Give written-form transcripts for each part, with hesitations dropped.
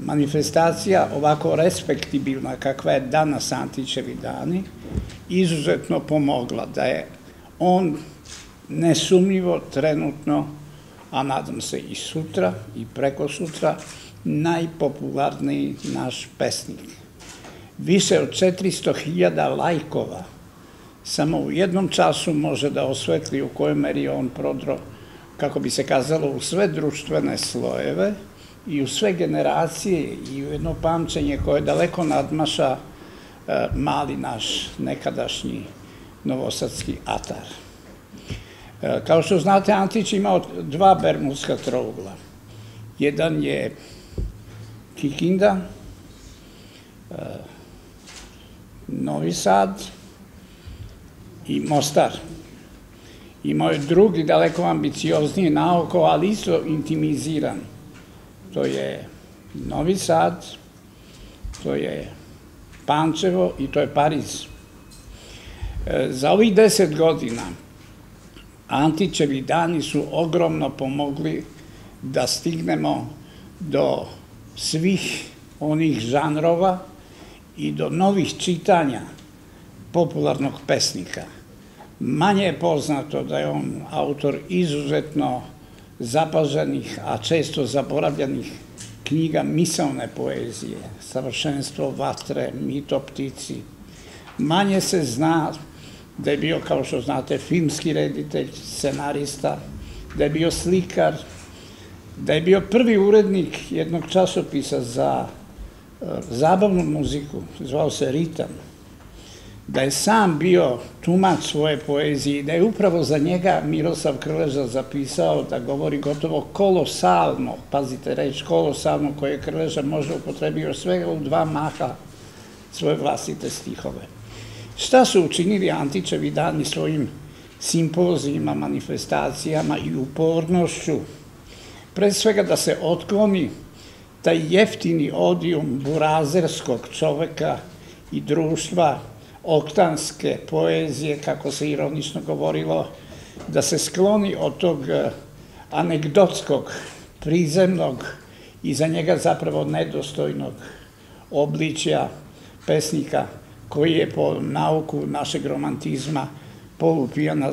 manifestacija ovako respektibilna kakva je danas Antićevi dani izuzetno pomogla, da je on nesumnjivo trenutno, a nadam se i sutra i preko sutra, najpopularniji naš pesnik. Više od 400.000 lajkova samo u jednom času može da osvetli u kojoj meri on prodro, kako bi se kazalo, u sve društvene slojeve i u sve generacije i u jedno pamćenje koje daleko nadmaša mali naš nekadašnji novosadski atar. Kao što znate, Antić imao dva bermudska trougla. Jedan je Kikinda, Novi Sad i Mostar. Imao je drugi, daleko ambiciozniji naoko, ali isto intimiziran. To je Novi Sad, to je Pančevo i to je Pariz. Za ovih 10 godina Antićevi dani su ogromno pomogli da stignemo do svih onih žanrova i do novih čitanja popularnog pesnika. Manje je poznato da je on autor izuzetno zapaženih, a često zaboravljanih knjiga misaone poezije, Savršenstvo vatre, Mit o ptici. Manje se zna da je bio, kao što znate, filmski reditelj, scenarista, da je bio slikar, da je bio prvi urednik jednog časopisa za zabavnu muziku, zvao se Ritam, da je sam bio tumač svoje poezije i da je upravo za njega Miroslav Krleža zapisao da govori gotovo kolosalno, pazite reč kolosalno, koje je Krleža možda upotrebio svega u 2 maha svoje vlastite stihove. Šta su učinili Antićevi dani svojim simpozijima, manifestacijama i upornošću? Pre svega da se otkloni taj jeftini odijum burazerskog čoveka i društva, oktanske poezije, kako se ironično govorilo, da se skloni od tog anegdotskog, prizemnog i za njega zapravo nedostojnog obličja pesnika koji je po nauku našeg romantizma polupijan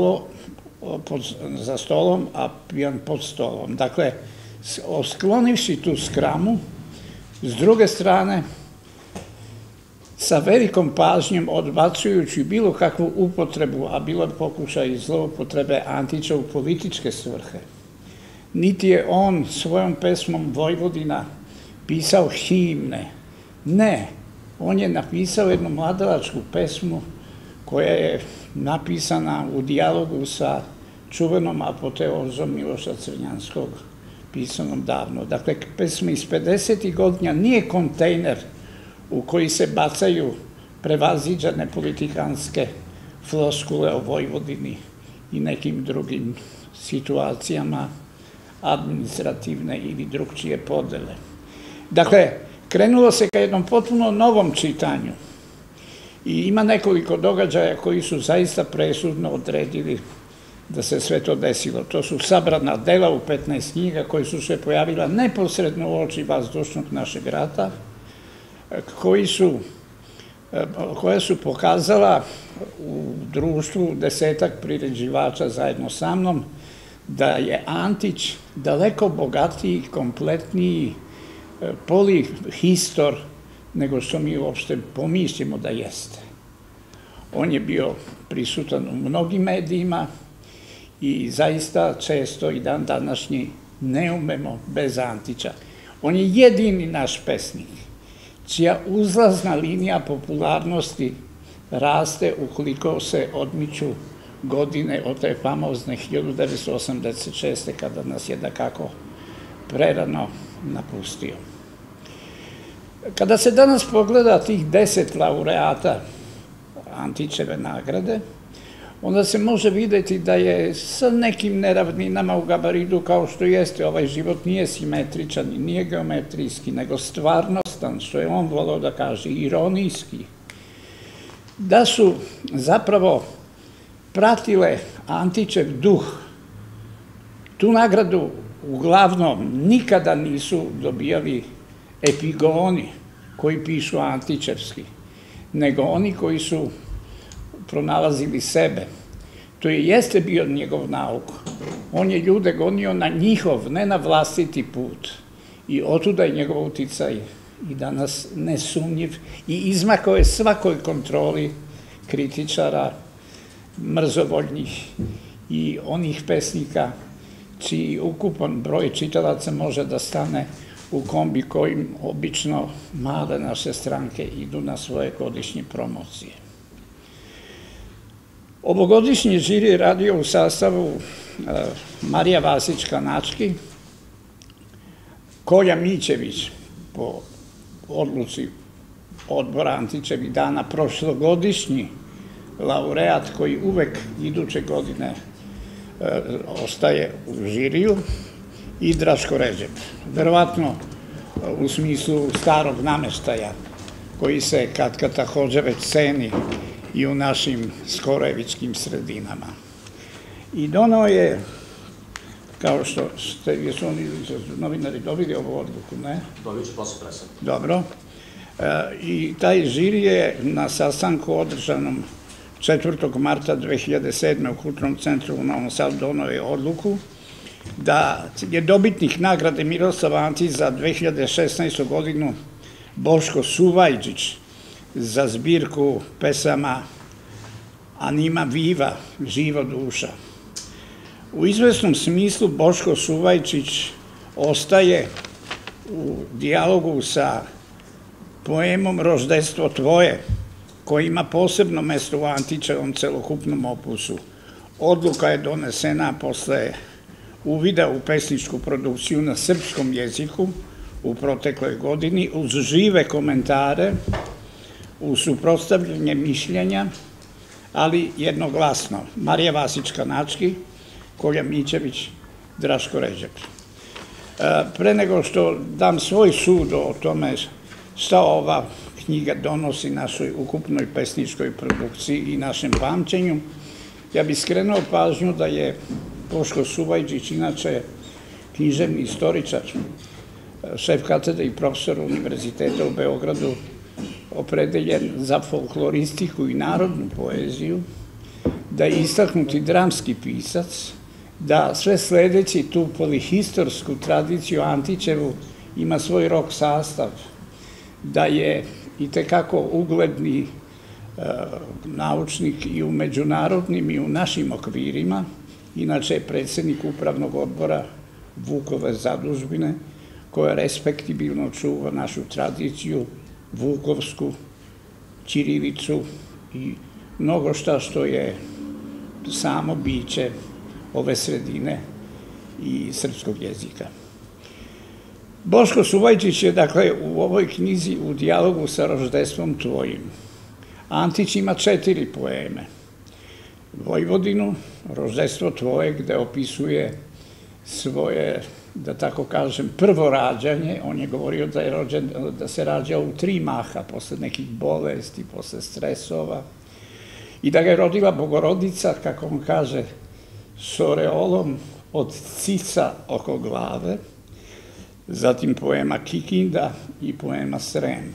za stolom, a pijan pod stolom. Dakle, sklonivši tu skramu, s druge strane, sa velikom pažnjom odbacujući bilo kakvu upotrebu, a bilo je pokušaj zloupotrebe Antića u političke svrhe. Niti je on svojom pesmom Vojvodina pisao himne. Ne, on je napisao jednu mladalačku pesmu koja je napisana u dijalogu sa čuvenom apoteozom Miloša Crnjanskog, pisanom davno. Dakle, pesma iz 50. godina nije kontejner u koji se bacaju prevaziđane politikanske floskule o Vojvodini i nekim drugim situacijama administrativne ili drugčije podele. Dakle, krenulo se ka jednom potpuno novom čitanju i ima nekoliko događaja koji su zaista presudno odredili da se sve to desilo. To su sabrana dela u 15 knjiga koje su se pojavila neposredno u oči vazdušnog našeg rata, koja su pokazala u društvu 10-ak priređivača zajedno sa mnom da je Antić daleko bogatiji, kompletniji polihistor nego što mi uopšte pomislimo da jeste. On je bio prisutan u mnogim medijima i zaista često i dan današnji ne umemo bez Antića. On je jedini naš pesnik čija uzlazna linija popularnosti raste ukoliko se odmiču godine od te famozne 1986. kada nas je dakako prerano napustio. Kada se danas pogleda tih 10 laureata Antićeve nagrade, onda se može videti da je sa nekim neravninama u gabaritu, kao što jeste, ovaj život nije simetričan i nije geometrijski, nego stvarnostan, što je on volao da kaže, ironijski, da su zapravo pratile Antićev duh. Tu nagradu uglavnom nikada nisu dobijali epigoni koji pišu antičevski, nego oni koji su pronalazili sebe. To jeste bio njegov nauk. On je ljude gonio na njihov, ne na vlastiti put. I otuda je njegov uticaj i danas nesumnjiv i izmakao je svakoj kontroli kritičara, mrzovoljnih i onih pesnika čiji ukupan broj čitalaca može da stane u kombi kojim obično male naše stranke idu na svoje godišnje promocije. Ovogodišnji žiri je radio u sastavu Marija Vasić-Kanački, Kolja Mićević po odluci odbora Antičevih dana, prošlogodišnji laureat koji uvek iduće godine ostaje u žiriju, i Draško Ređep. Verovatno u smislu starog nameštaja koji se kad takođe već ceni i u našim skorojevičkim sredinama. I donao je, kao što jesu oni novinari dobili ovu odluku, ne? Dobit će posle presa. Dobro. I taj žiri je na sastanku održanom 4. marta 2007. u Kulturnom centru u Novom Sadu donao je odluku da je dobitnik nagrade Miroslav Antić za 2016. godinu Boško Suvajčić za zbirku pesama Anima Viva, živa duša. U izvesnom smislu Boško Suvajčić ostaje u dijalogu sa poemom Roždestvo tvoje, koji ima posebno mesto u Antićevom celokupnom opusu. Odluka je donesena posle uvida u pesničku produkciju na srpskom jeziku u protekloj godini, uz žive komentare, uz suprotstavljanje mišljenja, ali jednoglasno. Marija Vasić-Kanački, Kolja Mićević, Draško Ređep. Pre nego što dam svoj sud o tome šta ova knjiga donosi našoj ukupnoj pesničkoj produkciji i našem pamćenju, ja bih skrenuo pažnju da je Boško Suvajčić, inače književni istoričar, šef katedre i profesor Univerziteta u Beogradu, opredeljen za folkloristiku i narodnu poeziju, da je istaknuti dramski pisac, da sve sledeći tu polihistorsku tradiciju Antićevu ima svoj rok sastav, da je itekako ugledni naučnik i u međunarodnim i u našim okvirima, inače je predsednik upravnog odbora Vukove zadužbine, koja respektibilno čuva našu tradiciju, vukovsku, ćirilicu i mnogo šta što je samo biće ove sredine i srpskog jezika. Boško Suvajčić je, dakle, u ovoj knjizi u dijalogu sa Roždestvom tvojim. Antić ima 4 poeme. Vojvodinu, Roždestvo tvoje, gde opisuje svoje, da tako kažem, prvo rađanje. On je govorio da se rađao u 3 maha, posle nekih bolesti, posle stresova, i da ga je rodila Bogorodica, kako on kaže, s oreolom od cica oko glave, zatim poema Kikinda i poema Srem.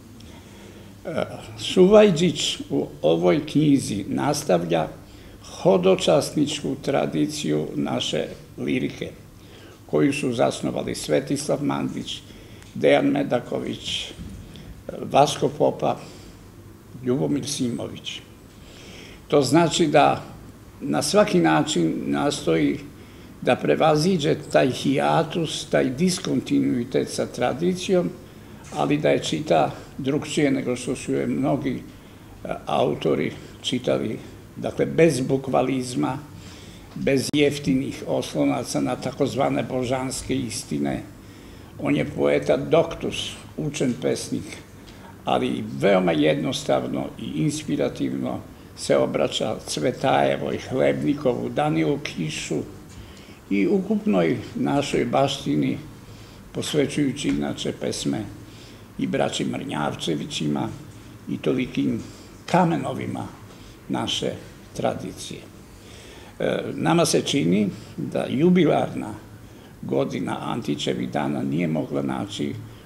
Suvajčić u ovoj knjizi nastavlja hodočasničku tradiciju naše lirike, koju su zasnovali Svetislav Mandić, Dejan Medaković, Vasko Popa, Ljubomir Simović. To znači da na svaki način nastoji da prevaziđe taj hijatus, taj diskontinuitet sa tradicijom, ali da je čita drugčije nego što su je mnogi autori čitali, dakle bez bukvalizma, bez jeftinih oslonaca na takozvane božanske istine. On je poeta doktus, učen pesnik, ali veoma jednostavno i inspirativno se obraća Cvetajevoj, Hlebnikovu, Danilu Kišu i ukupnoj našoj baštini, posvećujući inače pesme i braći Mrnjavčevićima i tolikim kamenovima naše tradicije. Nama se čini da jubilarna godina Antićevih dana nije mogla naći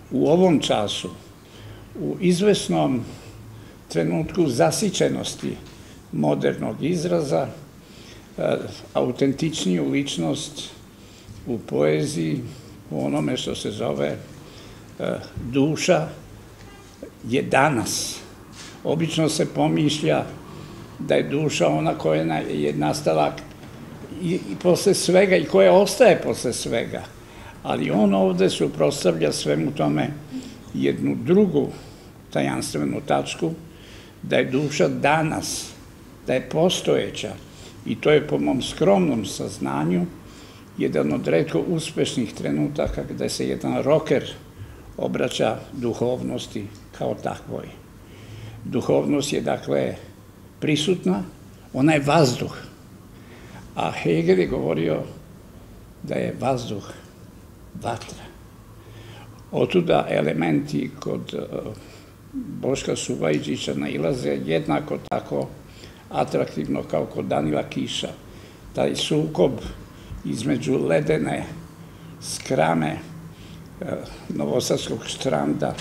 u ovom času, u izvesnom trenutku zasićenosti modernog izraza, autentičniju ličnost u poeziji, u onome što se zove duša, je danas. Obično se pomišlja da je duša ona koja je nastala i posle svega i koja ostaje posle svega. Ali on ovde suprotstavlja svemu tome jednu drugu tajanstvenu tačku, da je duša danas, da je postojeća, i to je po mom skromnom saznanju jedan od retko uspešnih trenutaka gde se jedan roker obraća duhovnosti kao takvoj. Duhovnost je, dakle, prisutna, ona je vazduh, a Hegel je govorio da je vazduh vatra. Otuda elementi kod Boška Suvajđića nailaze jednako tako atraktivno kao kod Danila Kiša. Taj sukob između ledene skrame Novosadskog štranda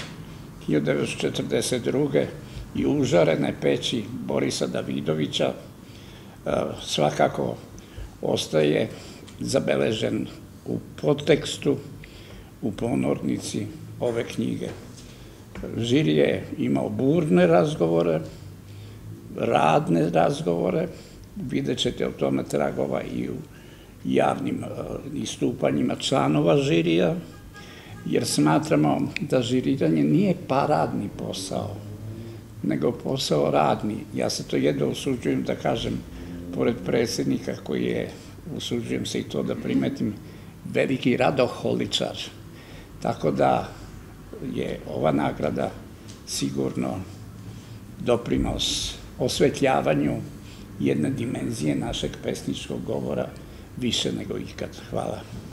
1942. i užarene peći Borisa Davidovića svakako ostaje zabeležen u podtekstu, u ponornici ove knjige. Žiri je imao burne razgovore, radne razgovore, vidjet ćete o tome tragova i u javnim istupanjima članova žirija, jer smatramo da žiriranje nije paradni posao, nego posao radni. Ja se to jedno usuđujem da kažem, pored predsjednika koji je, usuđujem se i to da primetim, veliki radoholičar. Tako da je ova nagrada sigurno doprinos osvetljavanju jedne dimenzije našeg pesničkog govora više nego ikad. Hvala.